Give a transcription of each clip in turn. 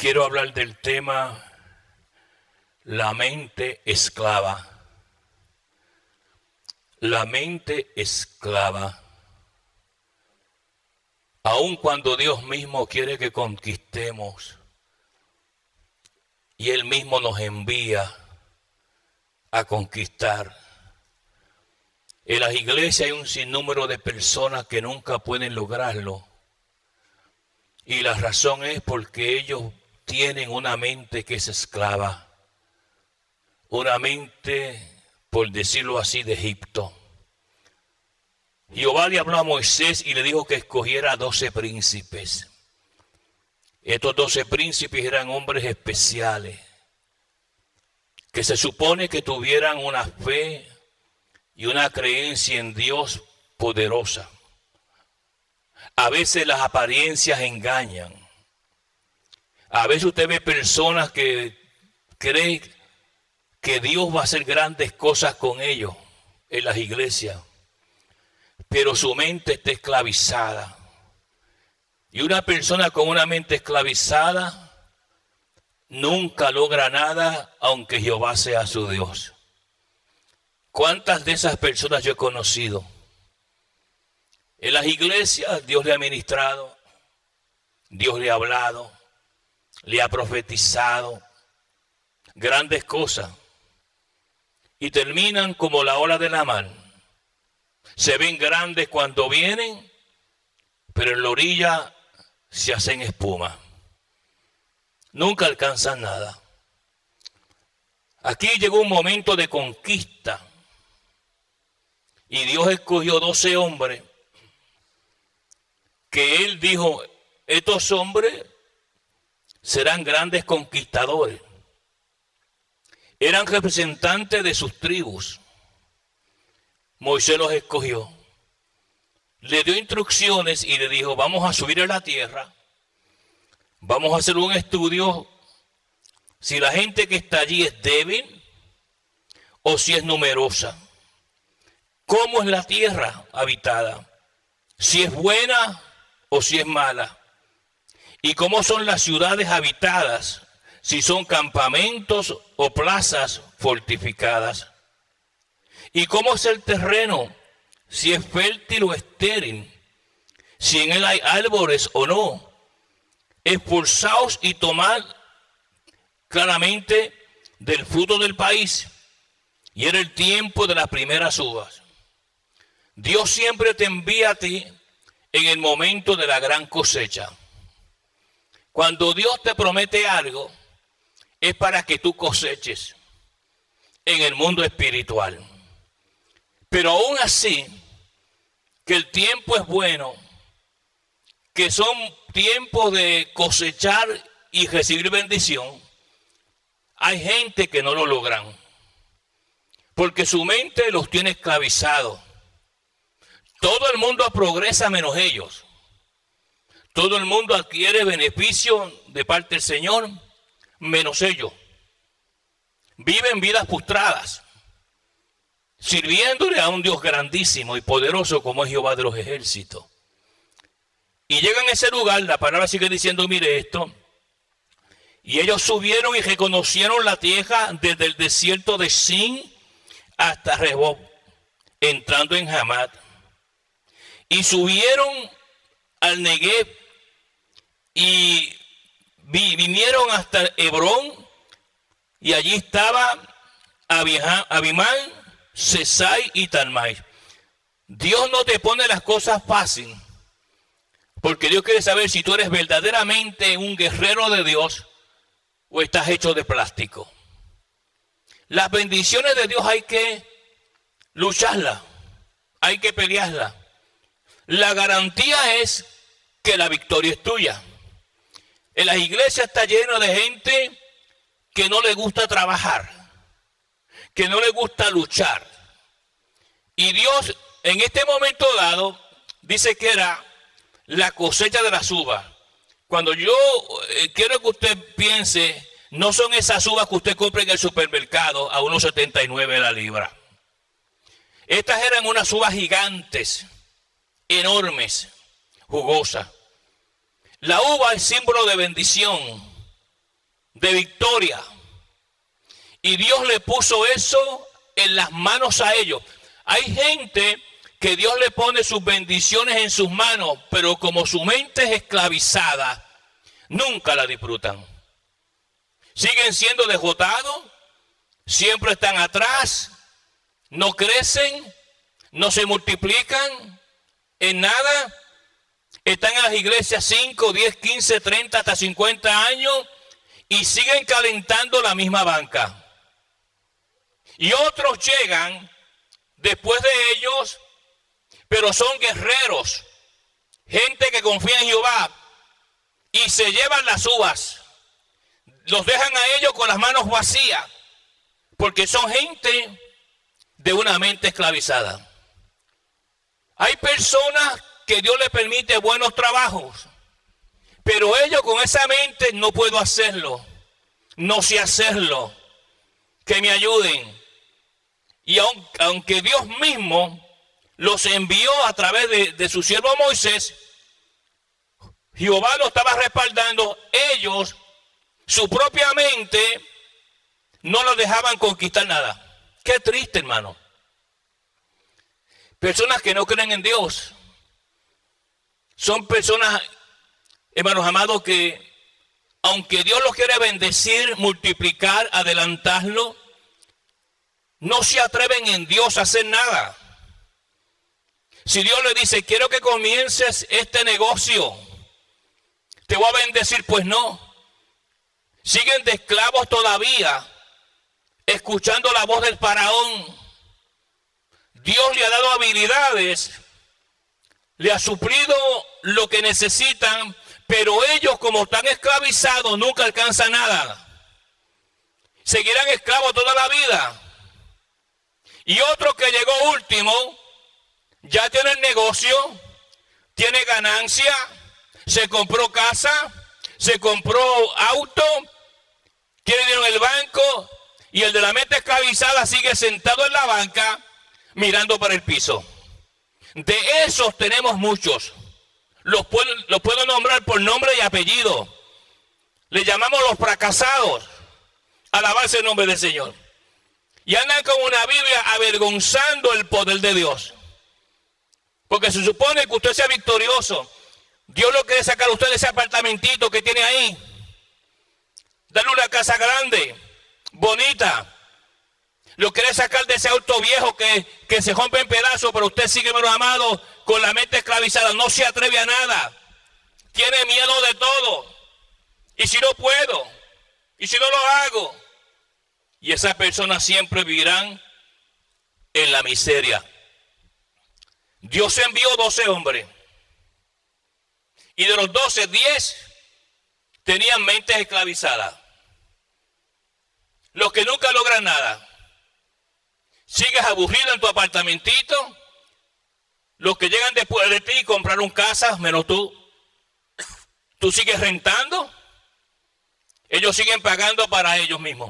quiero hablar del tema la mente esclava. La mente esclava. Aun cuando Dios mismo quiere que conquistemos y Él mismo nos envía a conquistar. En las iglesias hay un sinnúmero de personas que nunca pueden lograrlo. Y la razón es porque ellos tienen una mente que es esclava. Una mente, por decirlo así, de Egipto. Jehová le habló a Moisés y le dijo que escogiera 12 príncipes. Estos 12 príncipes eran hombres especiales, que se supone que tuvieran una fe y una creencia en Dios poderosa. A veces las apariencias engañan. A veces usted ve personas que creen que Dios va a hacer grandes cosas con ellos en las iglesias, pero su mente está esclavizada. Y una persona con una mente esclavizada nunca logra nada, aunque Jehová sea su Dios. ¿Cuántas de esas personas yo he conocido? En las iglesias Dios le ha ministrado, Dios le ha hablado, le ha profetizado grandes cosas. Y terminan como la ola de la mar. Se ven grandes cuando vienen, pero en la orilla se hacen espuma. Nunca alcanzan nada. Aquí llegó un momento de conquista. Y Dios escogió 12 hombres que Él dijo, estos hombres serán grandes conquistadores. Eran representantes de sus tribus. Moisés los escogió. Le dio instrucciones y le dijo, vamos a subir a la tierra. Vamos a hacer un estudio si la gente que está allí es débil o si es numerosa. ¿Cómo es la tierra habitada? Si es buena o si es mala. ¿Y cómo son las ciudades habitadas? Si son campamentos o plazas fortificadas. ¿Y cómo es el terreno? Si es fértil o estéril. Si en él hay árboles o no. Expulsaos y tomad claramente del fruto del país. Y era el tiempo de las primeras uvas. Dios siempre te envía a ti en el momento de la gran cosecha. Cuando Dios te promete algo, es para que tú coseches en el mundo espiritual. Pero aún así, que el tiempo es bueno, que son tiempos de cosechar y recibir bendición, hay gente que no lo logran, porque su mente los tiene esclavizados. Todo el mundo progresa menos ellos. Todo el mundo adquiere beneficio de parte del Señor, menos ellos. Viven vidas frustradas, sirviéndole a un Dios grandísimo y poderoso como es Jehová de los ejércitos. Y llegan a ese lugar, la palabra sigue diciendo, mire esto, y ellos subieron y reconocieron la tierra desde el desierto de Sin hasta Rehob, entrando en Hamat. Y subieron al Negev y vinieron hasta Hebrón, y allí estaba Abimán, Sesai y Talmai. Dios no te pone las cosas fáciles, porque Dios quiere saber si tú eres verdaderamente un guerrero de Dios o estás hecho de plástico. Las bendiciones de Dios hay que lucharlas, hay que pelearlas. La garantía es que la victoria es tuya. En las iglesias está lleno de gente que no le gusta trabajar, que no le gusta luchar. Y Dios en este momento dado dice que era la cosecha de las uvas. Cuando yo quiero que usted piense, no son esas uvas que usted compra en el supermercado a 1.79 la libra. Estas eran unas uvas gigantes, enormes, jugosas. La uva es símbolo de bendición. de victoria. Y Dios le puso eso en las manos a ellos. Hay gente que Dios le pone sus bendiciones en sus manos, pero como su mente es esclavizada, nunca la disfrutan. Siguen siendo derrotados, siempre están atrás, no crecen, no se multiplican en nada. Están en las iglesias 5, 10, 15, 30, hasta 50 años y siguen calentando la misma banca. Y otros llegan después de ellos, pero son guerreros, gente que confía en Jehová y se llevan las uvas. Los dejan a ellos con las manos vacías, porque son gente de una mente esclavizada. Hay personas que Dios les permite buenos trabajos, pero ellos con esa mente no puedo hacerlo, no sé hacerlo, que me ayuden. Y aunque Dios mismo los envió a través de su siervo Moisés, Jehová lo estaba respaldando, ellos, su propia mente, no los dejaban conquistar nada. Qué triste, hermano. Personas que no creen en Dios. Son personas, hermanos amados, que aunque Dios los quiere bendecir, multiplicar, adelantarlo, no se atreven en Dios a hacer nada. Si Dios le dice, quiero que comiences este negocio, te voy a bendecir, pues no. Siguen de esclavos todavía, escuchando la voz del faraón. Dios le ha dado habilidades, le ha suplido lo que necesitan, pero ellos, como están esclavizados, nunca alcanzan nada. Seguirán esclavos toda la vida. Y otro que llegó último, ya tiene el negocio, tiene ganancia, se compró casa, se compró auto, tiene dinero en el banco, y el de la mente esclavizada sigue sentado en la banca mirando para el piso. De esos tenemos muchos. Los puedo nombrar por nombre y apellido. Le llamamos los fracasados. Alabarse el nombre del Señor. Y andan con una Biblia avergonzando el poder de Dios. Porque se supone que usted sea victorioso. Dios lo quiere sacar a usted de ese apartamentito que tiene ahí. Darle una casa grande, bonita. Lo quiere sacar de ese auto viejo que se rompe en pedazos, pero usted sigue, hermano amado, con la mente esclavizada. No se atreve a nada. Tiene miedo de todo. ¿Y si no puedo? ¿Y si no lo hago? Y esas personas siempre vivirán en la miseria. Dios envió 12 hombres. Y de los 12, 10 tenían mentes esclavizadas. Los que nunca logran nada. Sigues aburrido en tu apartamentito. Los que llegan después de ti y compraron casas, menos tú. Tú sigues rentando. Ellos siguen pagando para ellos mismos.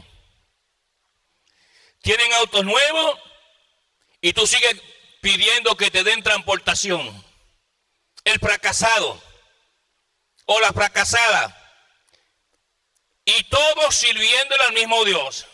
Tienen autos nuevos y tú sigues pidiendo que te den transportación. El fracasado o la fracasada. Y todos sirviéndole al mismo Dios.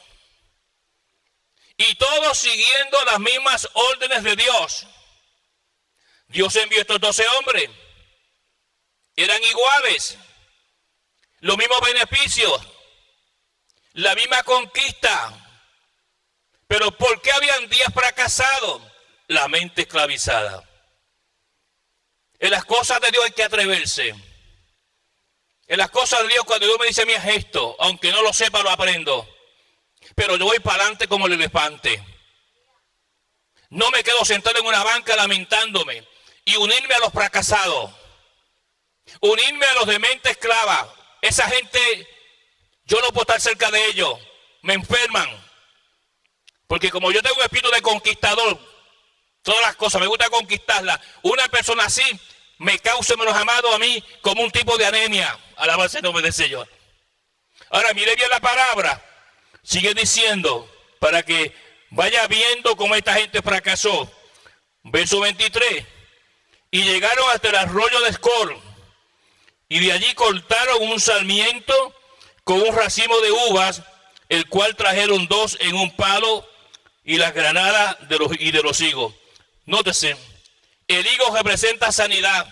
Y todos siguiendo las mismas órdenes de Dios. Dios envió estos 12 hombres. Eran iguales. Los mismos beneficios. La misma conquista. Pero ¿por qué habían 10 fracasados? La mente esclavizada. En las cosas de Dios hay que atreverse. En las cosas de Dios, cuando Dios me dice a mí es esto, aunque no lo sepa, lo aprendo. Pero yo voy para adelante como el elefante. No me quedo sentado en una banca lamentándome. Y unirme a los fracasados. Unirme a los de mente esclava. Esa gente, yo no puedo estar cerca de ellos. Me enferman. Porque como yo tengo un espíritu de conquistador, todas las cosas, me gusta conquistarlas. Una persona así me causa, menos amado a mí, como un tipo de anemia. Alabarse el nombre del Señor. Ahora, mire bien la palabra. Sigue diciendo, para que vaya viendo cómo esta gente fracasó. Verso 23. Y llegaron hasta el arroyo de Escol. Y de allí cortaron un sarmiento con un racimo de uvas, el cual trajeron 2 en un palo, y las granadas de los higos. Nótese, el higo representa sanidad.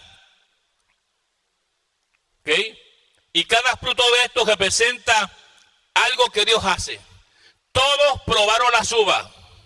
¿Ok? Y cada fruto de estos representa algo que Dios hace. Todos probaron las uvas.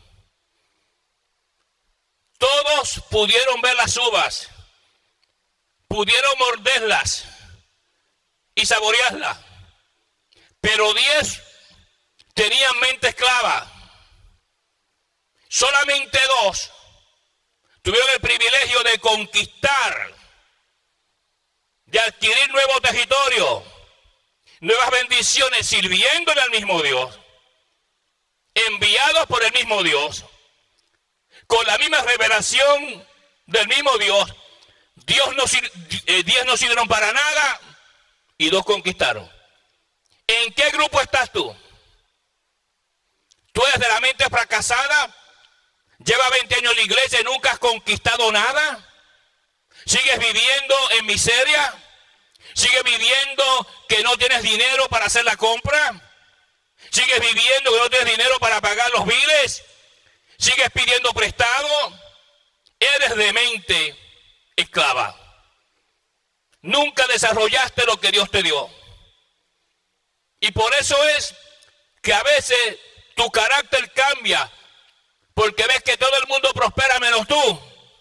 Todos pudieron ver las uvas. Pudieron morderlas y saborearlas. Pero 10 tenían mente esclava. Solamente 2 tuvieron el privilegio de conquistar, de adquirir nuevo territorio, nuevas bendiciones, sirviéndole al mismo Dios, enviados por el mismo Dios, con la misma revelación del mismo Dios. 10 no sirvieron para nada y 2 conquistaron. ¿En qué grupo estás tú? ¿Tú eres de la mente fracasada? ¿Llevas 20 años en la iglesia y nunca has conquistado nada? ¿Sigues viviendo en miseria? ¿Sigues viviendo que no tienes dinero para hacer la compra? ¿Sigues viviendo que no tienes dinero para pagar los biles? ¿Sigues pidiendo prestado? Eres de mente esclava. Nunca desarrollaste lo que Dios te dio. Y por eso es que a veces tu carácter cambia, porque ves que todo el mundo prospera menos tú.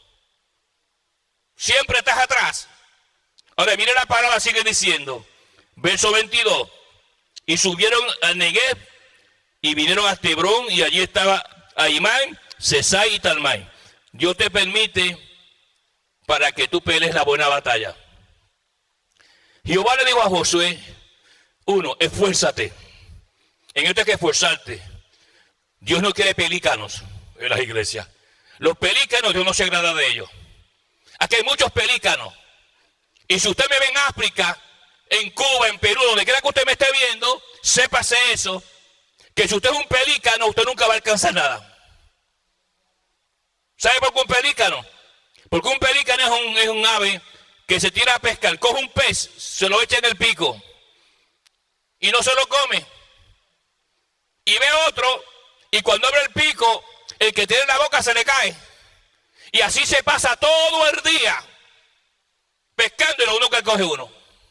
Siempre estás atrás. Ahora mire la palabra, sigue diciendo, verso 22. Y subieron a Negev y vinieron a Hebrón, y allí estaba Ahimán, Sesai y Talmai. Dios te permite para que tú pelees la buena batalla. Jehová le dijo a Josué, 1, esfuérzate. En esto hay que esforzarte. Dios no quiere pelícanos en las iglesias. Los pelícanos, Dios no se agrada de ellos. Aquí hay muchos pelícanos. Y si usted me ve en África, en Cuba, en Perú, donde quiera que usted me esté viendo, sépase eso, que si usted es un pelícano, usted nunca va a alcanzar nada. ¿Sabe por qué un pelícano? Porque un pelícano es un ave que se tira a pescar, coge un pez, se lo echa en el pico y no se lo come. Y ve otro, y cuando abre el pico, el que tiene la boca se le cae. Y así se pasa todo el día pescando, y lo uno que coge uno.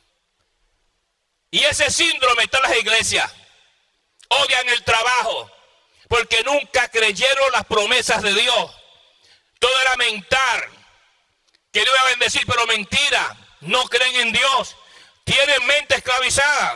Y ese síndrome está en las iglesias. Odian el trabajo porque nunca creyeron las promesas de Dios. Todo era mentar, que Dios iba a bendecir, pero mentira. No creen en Dios. Tienen mente esclavizada.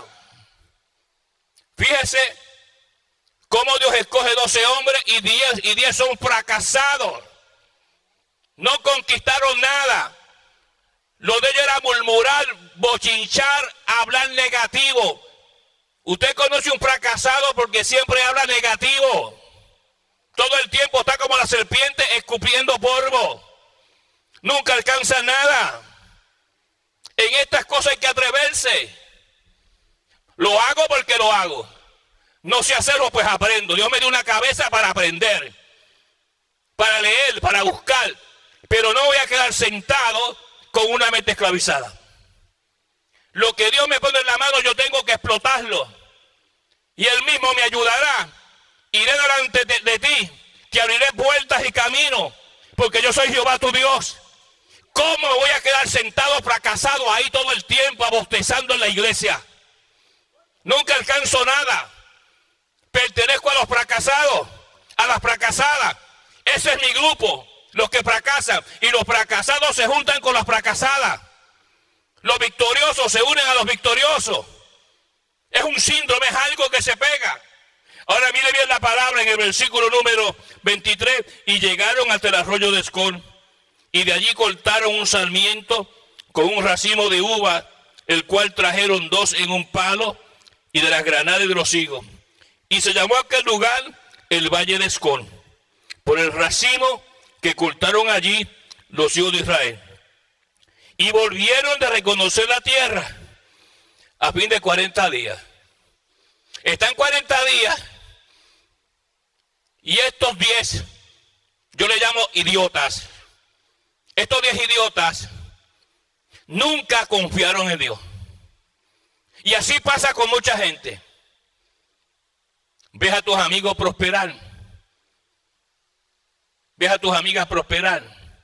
Fíjese cómo Dios escoge 12 hombres y 10 son fracasados. No conquistaron nada. Lo de ellos era murmurar, bochinchar, hablar negativo. Usted conoce un fracasado porque siempre habla negativo. Todo el tiempo está como la serpiente escupiendo polvo. Nunca alcanza nada. En estas cosas hay que atreverse. Lo hago porque lo hago. No sé hacerlo, pues aprendo. Dios me dio una cabeza para aprender, para leer, para buscar. Pero no voy a quedar sentado con una mente esclavizada. Lo que Dios me pone en la mano, yo tengo que explotarlo. Y Él mismo me ayudará. Iré delante de ti, te abriré puertas y caminos, porque yo soy Jehová tu Dios. ¿Cómo me voy a quedar sentado fracasado ahí todo el tiempo, abostezando en la iglesia? Nunca alcanzo nada. Pertenezco a los fracasados, a las fracasadas. Ese es mi grupo, los que fracasan. Y los fracasados se juntan con las fracasadas. Los victoriosos se unen a los victoriosos. Es un síndrome, es algo que se pega. Ahora mire bien la palabra en el versículo número 23. Y llegaron hasta el arroyo de Escol, y de allí cortaron un sarmiento con un racimo de uva, el cual trajeron 2 en un palo, y de las granadas de los higos. Y se llamó aquel lugar el Valle de Escol, por el racimo que cortaron allí los hijos de Israel. Y volvieron de reconocer la tierra a fin de 40 días. Están 40 días. Y estos 10, yo le llamo idiotas. Estos 10 idiotas nunca confiaron en Dios. Y así pasa con mucha gente. Ves a tus amigos prosperar. Ves a tus amigas prosperar.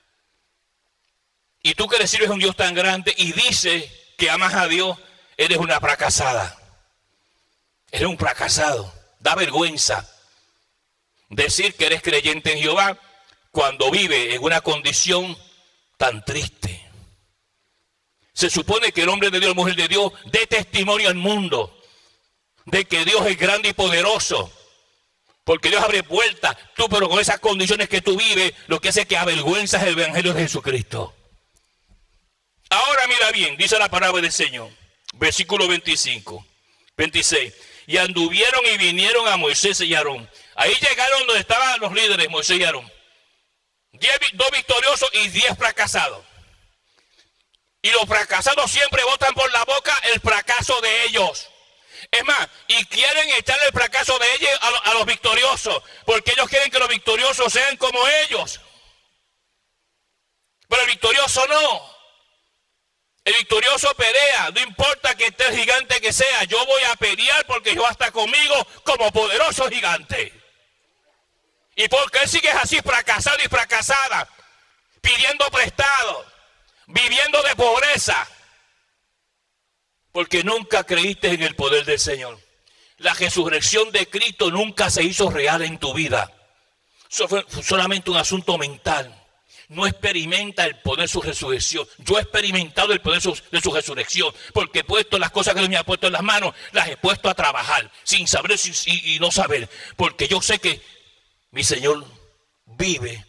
Y tú que le sirves a un Dios tan grande y dices que amas a Dios, eres una fracasada. Eres un fracasado. Da vergüenza decir que eres creyente en Jehová cuando vive en una condición tan triste. Se supone que el hombre de Dios, la mujer de Dios, dé testimonio al mundo de que Dios es grande y poderoso. Porque Dios abre puertas. Tú, pero con esas condiciones que tú vives, lo que hace es que avergüenzas el evangelio de Jesucristo. Ahora mira bien, dice la palabra del Señor. Versículo 26. Y anduvieron y vinieron a Moisés y Aarón. Ahí llegaron donde estaban los líderes, Moisés y Aarón. 2 victoriosos y 10 fracasados. Y los fracasados siempre botan por la boca el fracaso de ellos. Es más, y quieren echarle el fracaso de ellos a los victoriosos, porque ellos quieren que los victoriosos sean como ellos. Pero el victorioso no. El victorioso pelea, no importa que esté el gigante que sea, yo voy a pelear porque Jehová está conmigo como poderoso gigante. Y porque él sigue así fracasado y fracasada, pidiendo prestado, viviendo de pobreza, porque nunca creíste en el poder del Señor. La resurrección de Cristo nunca se hizo real en tu vida. Eso fue solamente un asunto mental. No experimenta el poder de su resurrección. Yo he experimentado el poder de su resurrección, porque he puesto las cosas que Dios me ha puesto en las manos, las he puesto a trabajar, sin saber y no saber, porque yo sé que mi Señor vive.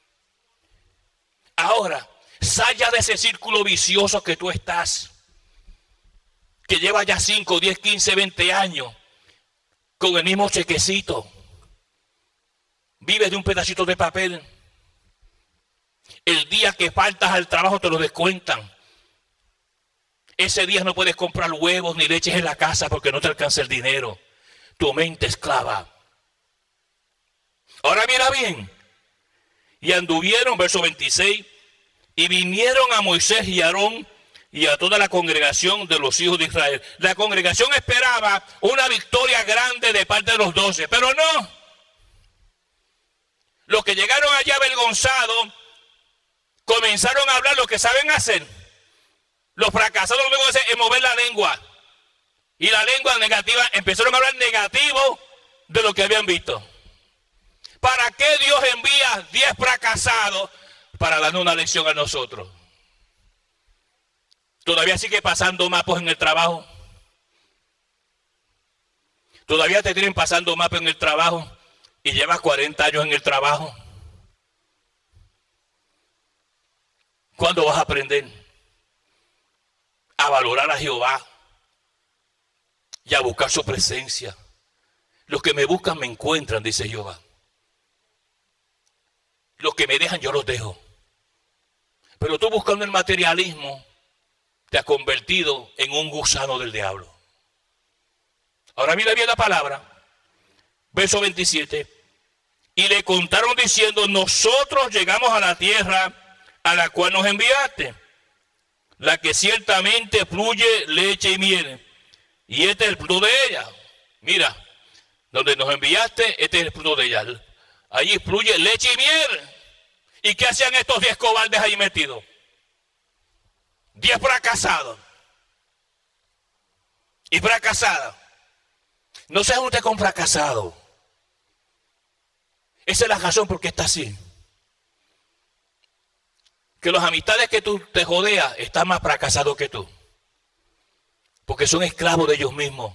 Ahora, sal ya de ese círculo vicioso que tú estás, que lleva ya 5, 10, 15, 20 años con el mismo chequecito. Vives de un pedacito de papel. El día que faltas al trabajo te lo descuentan. Ese día no puedes comprar huevos ni leches en la casa porque no te alcanza el dinero. Tu mente esclava. Ahora mira bien. Y anduvieron, verso 26, y vinieron a Moisés y a Aarón y a toda la congregación de los hijos de Israel. La congregación esperaba una victoria grande de parte de los 12, pero no. Los que llegaron allá avergonzados comenzaron a hablar lo que saben hacer. Los fracasados lo que hacen es mover la lengua. Y la lengua negativa empezaron a hablar negativo de lo que habían visto. ¿Para qué Dios envía 10 fracasados para darnos una lección a nosotros? ¿Todavía sigue pasando mapos en el trabajo? ¿Todavía te tienen pasando mapos en el trabajo y llevas 40 años en el trabajo? ¿Cuándo vas a aprender a valorar a Jehová y a buscar su presencia? Los que me buscan me encuentran, dice Jehová. Los que me dejan yo los dejo. Pero tú buscando el materialismo te has convertido en un gusano del diablo. Ahora mira bien la palabra. Verso 27. Y le contaron diciendo: nosotros llegamos a la tierra a la cual nos enviaste, la que ciertamente fluye leche y miel, y este es el fruto de ella. Mira, donde nos enviaste, este es el fruto de ella. Allí fluye leche y miel. ¿Y qué hacían estos 10 cobardes ahí metidos? 10 fracasados y fracasadas. No se junte con fracasado. Esa es la razón por qué está así. Que las amistades que tú te jodeas están más fracasados que tú. Porque son esclavos de ellos mismos.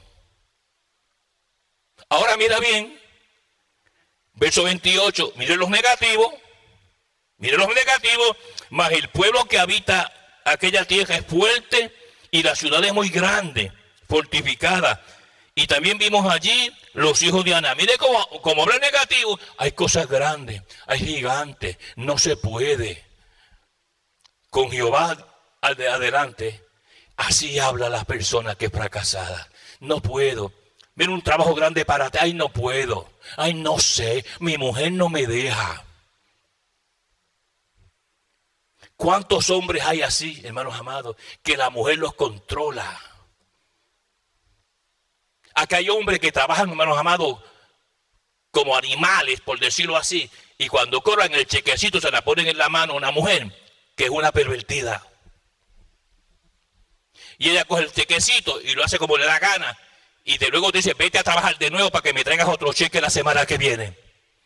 Ahora mira bien. Verso 28. Miren los negativos. Miren los negativos. Mas el pueblo que habita aquella tierra es fuerte y la ciudad es muy grande, fortificada. Y también vimos allí los hijos de Aná. Mire como habla negativo. Hay cosas grandes. Hay gigantes. No se puede. Con Jehová adelante, así habla la persona que es fracasada. No puedo. Ver un trabajo grande para ti. Ay, no puedo. Ay, no sé. Mi mujer no me deja. ¿Cuántos hombres hay así, hermanos amados, que la mujer los controla? Aquí hay hombres que trabajan, hermanos amados, como animales, por decirlo así, y cuando cobran el chequecito se la ponen en la mano a una mujer que es una pervertida. Y ella coge el chequecito y lo hace como le da gana, y de luego te dice, vete a trabajar de nuevo para que me traigas otro cheque la semana que viene.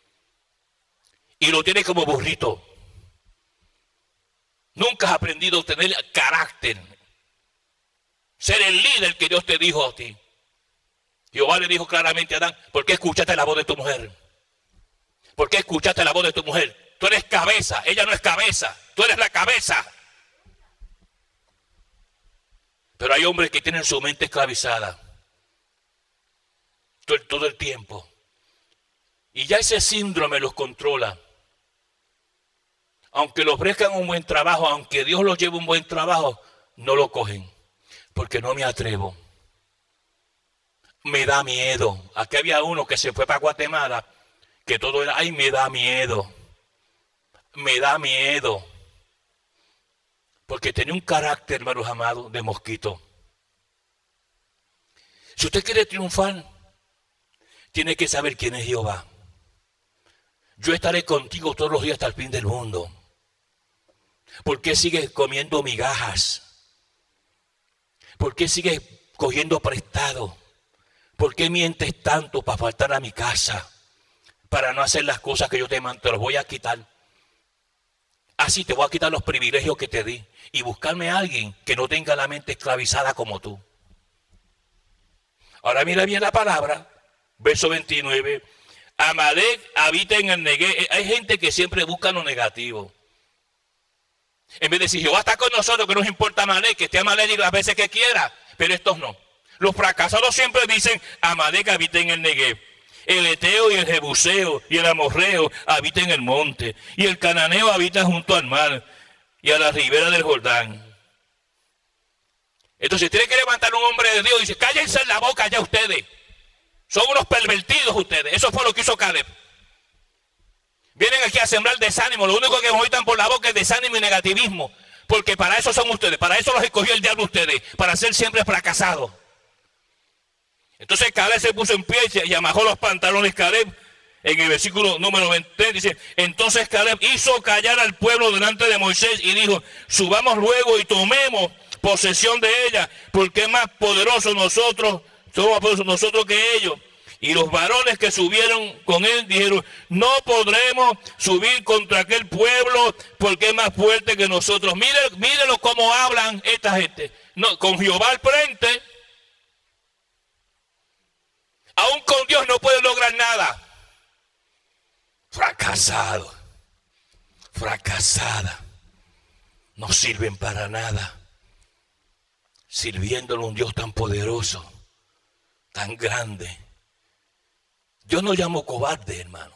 Y lo tiene como burrito. Nunca has aprendido a tener carácter, ser el líder que Dios te dijo a ti. Jehová le dijo claramente a Adán, ¿por qué escuchaste la voz de tu mujer? ¿Por qué escuchaste la voz de tu mujer? Tú eres cabeza, ella no es cabeza, tú eres la cabeza. Pero hay hombres que tienen su mente esclavizada todo el tiempo. Y ya ese síndrome los controla. Aunque les ofrezcan un buen trabajo, aunque Dios los lleve un buen trabajo, no lo cogen. Porque no me atrevo. Me da miedo. Aquí había uno que se fue para Guatemala, que todo era, ay, me da miedo. Me da miedo. Porque tenía un carácter, hermanos amados, de mosquito. Si usted quiere triunfar, tiene que saber quién es Jehová. Yo estaré contigo todos los días hasta el fin del mundo. ¿Por qué sigues comiendo migajas? ¿Por qué sigues cogiendo prestado? ¿Por qué mientes tanto para faltar a mi casa? Para no hacer las cosas que yo te mando, te los voy a quitar. Así te voy a quitar los privilegios que te di y buscarme a alguien que no tenga la mente esclavizada como tú. Ahora mira bien la palabra, verso 29. Amalek habita en el Negev. Hay gente que siempre busca lo negativo. En vez de decir, Jehová está con nosotros, que nos importa Amalek, que esté Amalek las veces que quiera, pero estos no. Los fracasados siempre dicen, Amalek habita en el Negev. El eteo y el jebuseo y el amorreo habitan en el monte, y el cananeo habita junto al mar y a la ribera del Jordán. Entonces tiene que levantar un hombre de Dios y dice, cállense en la boca ya ustedes. Son unos pervertidos ustedes. Eso fue lo que hizo Caleb. Vienen aquí a sembrar desánimo. Lo único que oítan por la boca es desánimo y negativismo. Porque para eso son ustedes. Para eso los escogió el diablo ustedes. Para ser siempre fracasados. Entonces Caleb se puso en pie y amajó los pantalones. Caleb, en el versículo número 20, dice, entonces Caleb hizo callar al pueblo delante de Moisés y dijo, subamos luego y tomemos posesión de ella, porque es más poderoso nosotros, somos poderosos nosotros que ellos. Y los varones que subieron con él dijeron, no podremos subir contra aquel pueblo porque es más fuerte que nosotros. Mírenlo cómo hablan esta gente. No, con Jehová al frente, aún con Dios no pueden lograr nada. Fracasado, fracasada, no sirven para nada. Sirviéndole a un Dios tan poderoso, tan grande. Yo no llamo cobarde, hermano.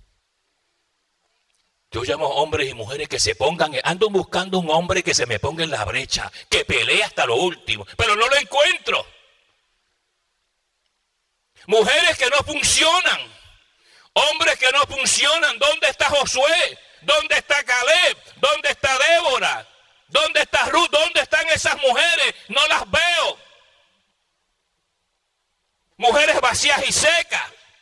Yo llamo hombres y mujeres que se pongan, ando buscando un hombre que se me ponga en la brecha, que pelee hasta lo último, pero no lo encuentro. Mujeres que no funcionan, hombres que no funcionan. ¿Dónde está Josué? ¿Dónde está Caleb? ¿Dónde está Débora? ¿Dónde está Ruth? ¿Dónde están esas mujeres? No las veo. Mujeres vacías y secas.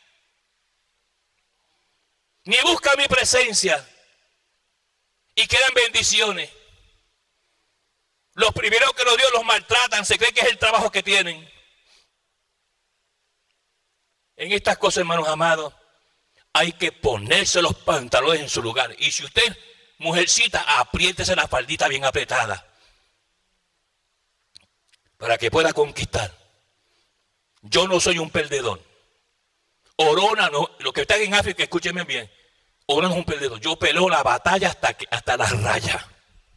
Ni buscan mi presencia y quedan bendiciones. Los primeros que los Dios los maltratan, se cree que es el trabajo que tienen. En estas cosas, hermanos amados, hay que ponerse los pantalones en su lugar. Y si usted, mujercita, apriétese la faldita bien apretada para que pueda conquistar. Yo no soy un perdedor. Orona, no, los que están en África, escúchenme bien. Orona es un perdedor. Yo peleo la batalla hasta la raya.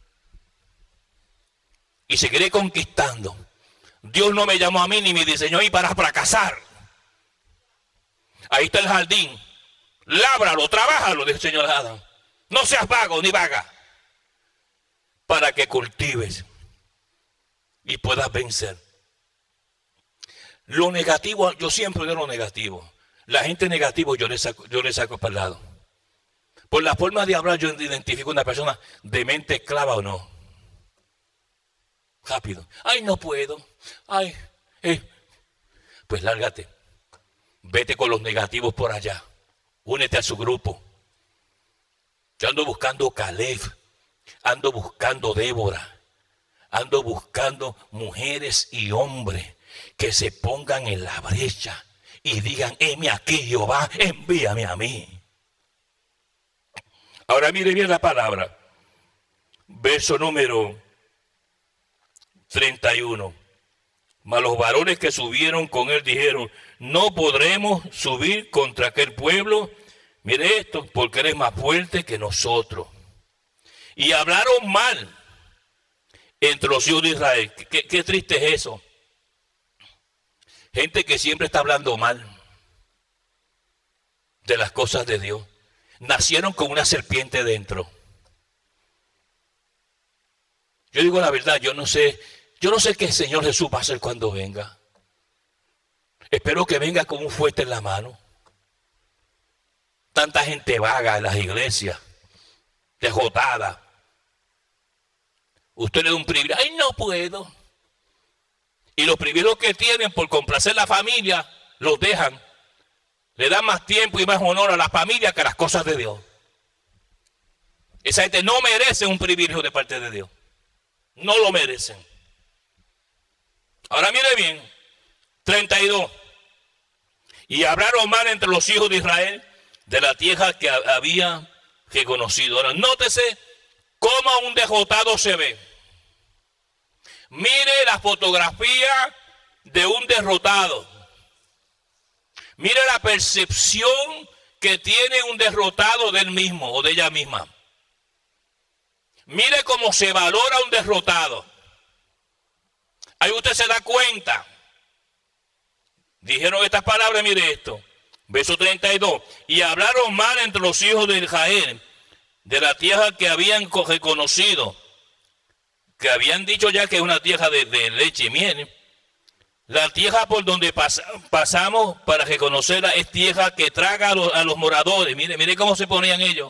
Y seguiré conquistando. Dios no me llamó a mí ni me diseñó ahí para fracasar. Ahí está el jardín. Lábralo, trabájalo, dice el Señor Adán. No seas vago ni vaga. Para que cultives y puedas vencer. Lo negativo, yo siempre veo lo negativo. La gente negativa yo le saco para el lado. Por la forma de hablar yo identifico a una persona de mente esclava o no. Rápido. Ay, no puedo. Ay, pues lárgate. Vete con los negativos por allá. Únete a su grupo. Yo ando buscando Caleb, ando buscando Débora, ando buscando mujeres y hombres que se pongan en la brecha y digan, heme aquí, Jehová, envíame a mí. Ahora mire bien la palabra. Verso número 31. Mas los varones que subieron con él dijeron, no podremos subir contra aquel pueblo. Mire esto, porque eres más fuerte que nosotros. Y hablaron mal entre los hijos de Israel. Qué triste es eso. Gente que siempre está hablando mal de las cosas de Dios. Nacieron con una serpiente dentro. Yo digo la verdad, yo no sé qué el Señor Jesús va a hacer cuando venga. Espero que venga con un fuerte en la mano. Tanta gente vaga en las iglesias, dejotada. Usted le da un privilegio, ay, no puedo. Y los privilegios que tienen por complacer la familia, los dejan. Le dan más tiempo y más honor a la familia que a las cosas de Dios. Esa gente no merece un privilegio de parte de Dios. No lo merecen. Ahora mire bien, 32. Y hablaron mal entre los hijos de Israel de la tierra que había reconocido. Ahora nótese cómo un derrotado se ve. Mire la fotografía de un derrotado. Mire la percepción que tiene un derrotado de él mismo o de ella misma. Mire cómo se valora un derrotado. Ahí usted se da cuenta. Dijeron estas palabras, mire esto. Verso 32. Y hablaron mal entre los hijos de Israel de la tierra que habían reconocido, que habían dicho ya que es una tierra de leche y miel. La tierra por donde pasamos para reconocerla es tierra que traga a los moradores. Mire cómo se ponían ellos.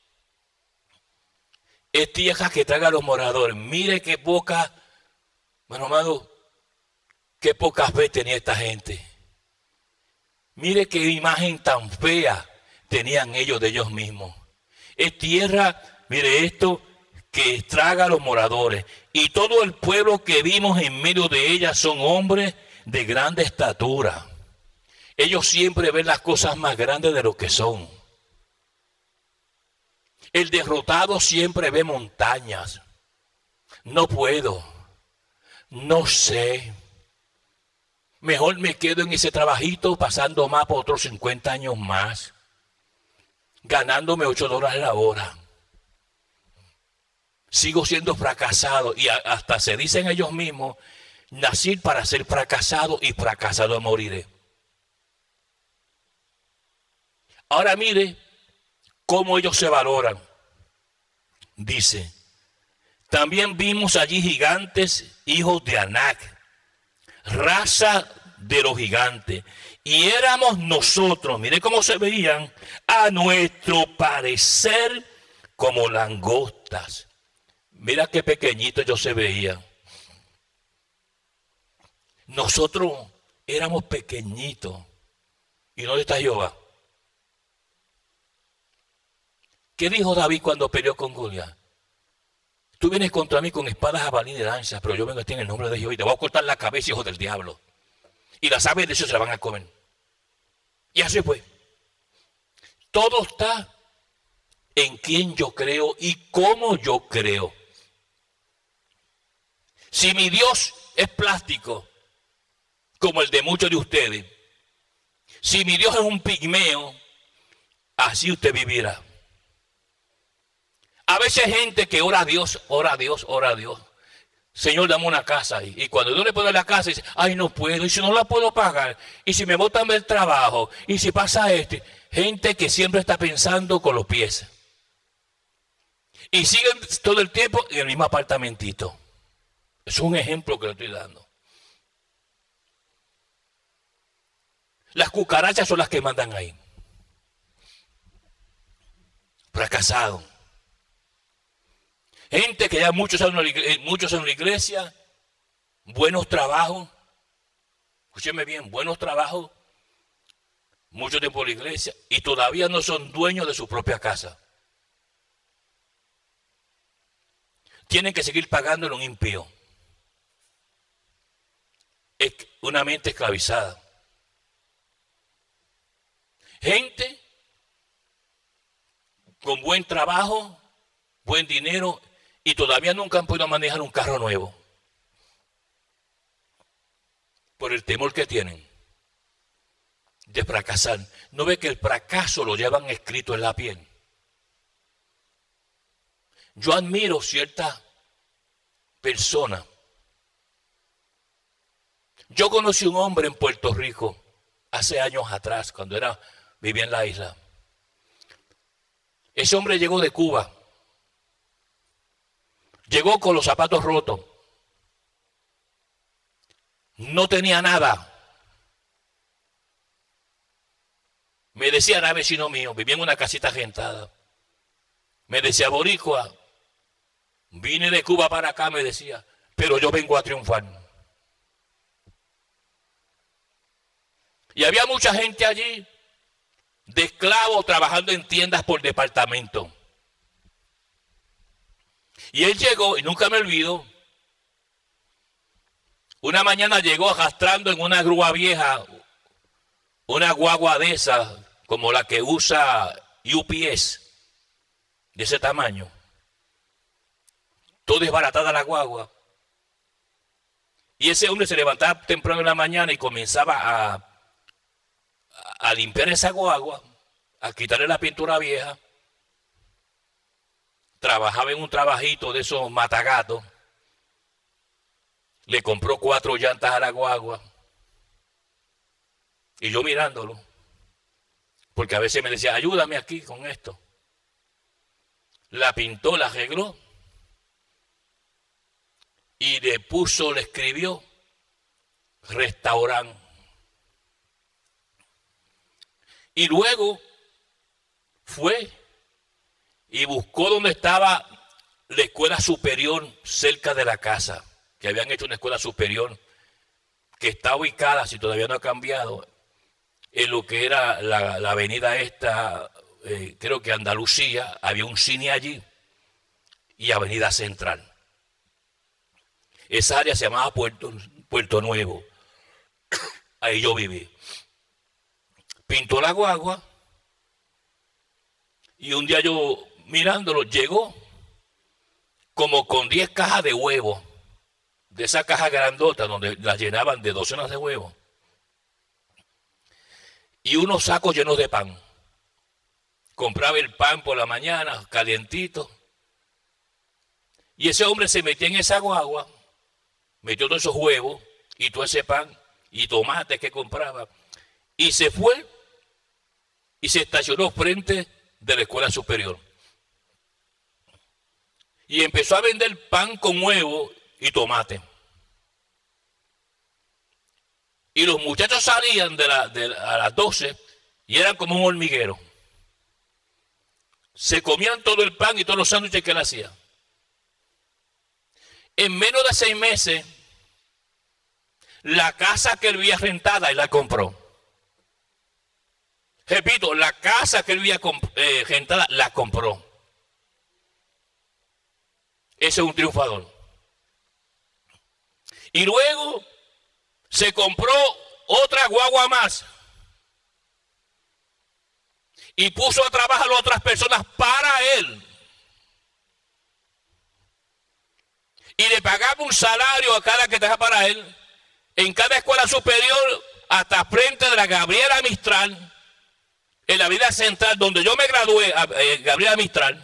Es tierra que traga a los moradores. Mire qué poca, bueno, amado, qué pocas veces tenía esta gente. Mire qué imagen tan fea tenían ellos de ellos mismos. Es tierra, mire esto, que traga a los moradores. Y todo el pueblo que vimos en medio de ella son hombres de grande estatura. Ellos siempre ven las cosas más grandes de lo que son. El derrotado siempre ve montañas. No puedo. No sé. Mejor me quedo en ese trabajito pasando más por otros 50 años más. Ganándome $8 la hora. Sigo siendo fracasado y hasta se dicen ellos mismos, nací para ser fracasado y fracasado moriré. Ahora mire cómo ellos se valoran. Dice, también vimos allí gigantes, hijos de Anac, raza de los gigantes, y éramos nosotros, mire cómo se veían, a nuestro parecer como langostas. Mira qué pequeñitos ellos se veían. Nosotros éramos pequeñitos. ¿Y dónde está Jehová? ¿Qué dijo David cuando peleó con Goliat? Tú vienes contra mí con espadas, jabalina y lanzas, pero yo vengo a ti en el nombre de Jehová y te voy a cortar la cabeza, hijo del diablo. Y las aves de eso se la van a comer. Y así fue. Todo está en quién yo creo y cómo yo creo. Si mi Dios es plástico, como el de muchos de ustedes, si mi Dios es un pigmeo, así usted vivirá. A veces hay gente que ora a Dios, ora a Dios, ora a Dios. Señor, dame una casa. Y cuando Dios le pone la casa, dice, ay, no puedo. Y si no la puedo pagar. Y si me botan del trabajo. Y si pasa gente que siempre está pensando con los pies. Y siguen todo el tiempo en el mismo apartamentito. Es un ejemplo que le estoy dando. Las cucarachas son las que mandan ahí. Fracasado. Gente que ya muchos años en la iglesia, buenos trabajos, escúcheme bien, buenos trabajos, mucho tiempo en la iglesia, y todavía no son dueños de su propia casa. Tienen que seguir pagándole un impío. Es una mente esclavizada. Gente con buen trabajo, buen dinero, y todavía nunca han podido manejar un carro nuevo. Por el temor que tienen de fracasar. ¿No ve que el fracaso lo llevan escrito en la piel? Yo admiro ciertas personas. Yo conocí un hombre en Puerto Rico hace años atrás, cuando vivía en la isla. Ese hombre llegó de Cuba. Llegó con los zapatos rotos. No tenía nada. Me decía, era vecino mío, vivía en una casita agentada. Me decía, boricua, vine de Cuba para acá, me decía, pero yo vengo a triunfar. Y había mucha gente allí, de esclavos, trabajando en tiendas por departamento. Y él llegó, y nunca me olvido, una mañana llegó arrastrando en una grúa vieja, una guagua de esas, como la que usa UPS, de ese tamaño. Todo desbaratada la guagua. Y ese hombre se levantaba temprano en la mañana y comenzaba a limpiar esa guagua, a quitarle la pintura vieja. Trabajaba en un trabajito de esos matagatos. Le compró 4 llantas a la guagua. Y yo mirándolo. Porque a veces me decía, ayúdame aquí con esto. La pintó, la arregló. Y le escribió, restaurante. Y luego fue y buscó donde estaba la escuela superior cerca de la casa, que habían hecho una escuela superior que está ubicada, si todavía no ha cambiado, en lo que era la avenida esta, creo que Andalucía, había un cine allí, y Avenida Central. Esa área se llamaba Puerto Nuevo. Ahí yo viví. Pintó la guagua, y un día yo mirándolo, llegó como con 10 cajas de huevos, de esa caja grandota donde las llenaban de docenas de huevos, y unos sacos llenos de pan. Compraba el pan por la mañana, calientito, y ese hombre se metía en esa guagua, metió todos esos huevos y todo ese pan y tomates que compraba, y se fue y se estacionó frente de la escuela superior. Y empezó a vender pan con huevo y tomate. Y los muchachos salían a las 12 y eran como un hormiguero. Se comían todo el pan y todos los sándwiches que él hacía. En menos de 6 meses, la casa que él había rentada, él la compró. Repito, la casa que él había rentada, la compró. Ese es un triunfador. Y luego se compró otra guagua más. Y puso a trabajar a otras personas para él. Y le pagaba un salario a cada que trabajaba para él. En cada escuela superior, hasta frente de la Gabriela Mistral, en la Avenida Central, donde yo me gradué, Gabriela Mistral.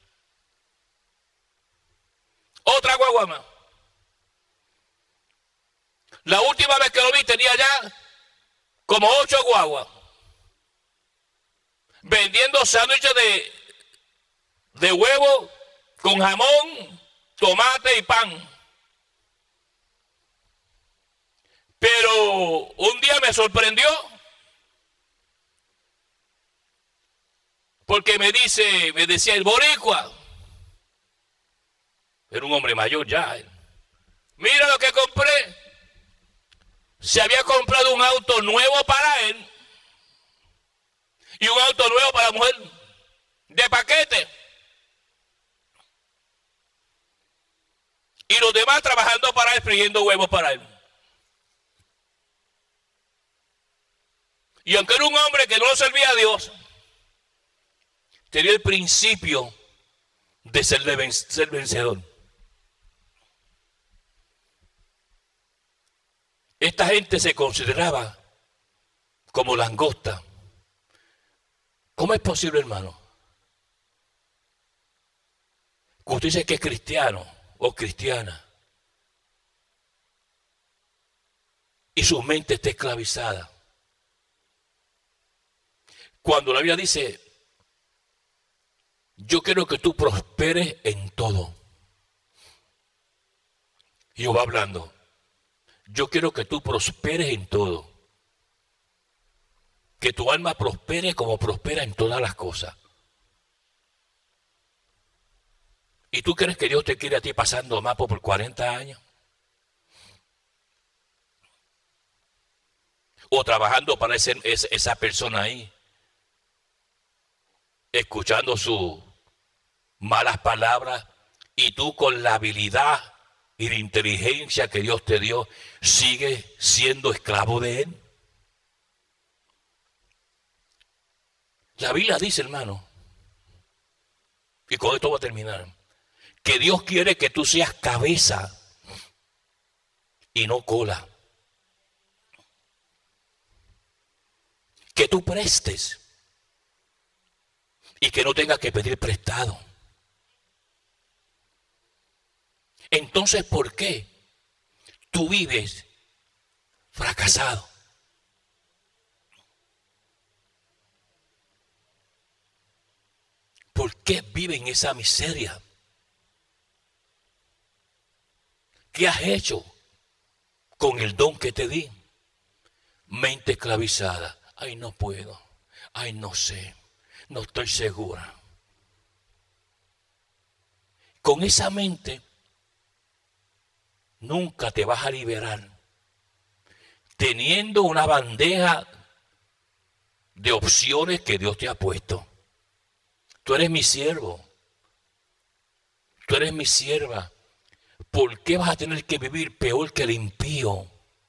Otra guagua más. La última vez que lo vi tenía ya como 8 guaguas. Vendiendo sándwiches de huevo con jamón, tomate y pan. Pero un día me sorprendió. Porque me decía el boricua. Era un hombre mayor ya. Mira lo que compré. se había comprado un auto nuevo para él y un auto nuevo para la mujer, de paquete. Y los demás trabajando para él, friendo huevos para él. Y aunque era un hombre que no lo servía a Dios, tenía el principio de ser vencedor. Esta gente se consideraba como langosta. ¿Cómo es posible, hermano? Que usted dice que es cristiano o cristiana y su mente está esclavizada. Cuando la Biblia dice, yo quiero que tú prosperes en todo. Jehová hablando, yo quiero que tú prosperes en todo. Que tu alma prospere como prospera en todas las cosas. ¿Y tú crees que Dios te quiere a ti pasando más por 40 años? O trabajando para esa persona ahí, escuchando sus malas palabras, y tú con la habilidad y la inteligencia que Dios te dio, sigues siendo esclavo de él. La Biblia dice, hermano, y con esto voy a terminar, que Dios quiere que tú seas cabeza y no cola. Que tú prestes y que no tengas que pedir prestado. Entonces, ¿por qué tú vives fracasado? ¿Por qué vives en esa miseria? ¿Qué has hecho con el don que te di? Mente esclavizada. Ay, no puedo. Ay, no sé. No estoy segura. Con esa mente nunca te vas a liberar. Teniendo una bandeja de opciones que Dios te ha puesto. Tú eres mi siervo. Tú eres mi sierva. ¿Por qué vas a tener que vivir peor que el impío?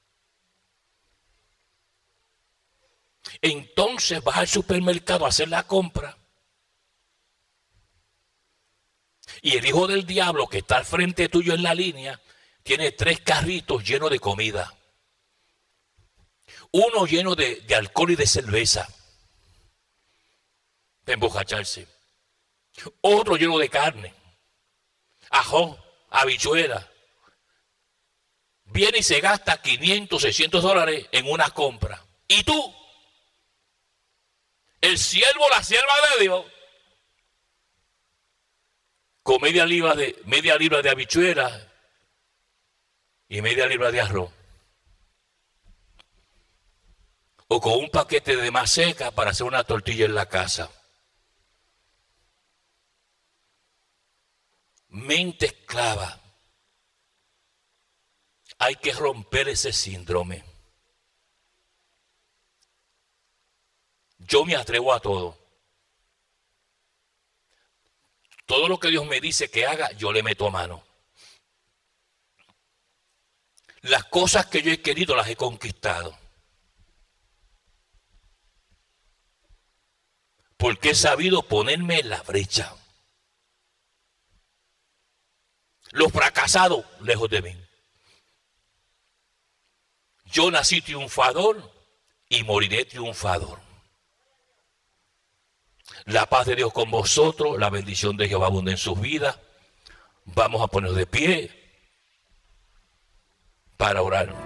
Entonces vas al supermercado a hacer la compra. Y el hijo del diablo que está al frente tuyo en la línea tiene 3 carritos llenos de comida. Uno lleno de alcohol y de cerveza. Para embocacharse. Otro lleno de carne. Ajo, habichuela. Viene y se gasta $500, $600 en una compra. ¿Y tú? El siervo, la sierva de Dios, con media libra de habichuela y media libra de arroz. O con un paquete de maseca para hacer una tortilla en la casa. Mente esclava. Hay que romper ese síndrome. Yo me atrevo a todo. Todo lo que Dios me dice que haga, yo le meto mano. Las cosas que yo he querido las he conquistado. Porque he sabido ponerme en la brecha. Los fracasados, lejos de mí. Yo nací triunfador y moriré triunfador. La paz de Dios con vosotros, la bendición de Jehová abunde en sus vidas. Vamos a ponernos de pie para orar.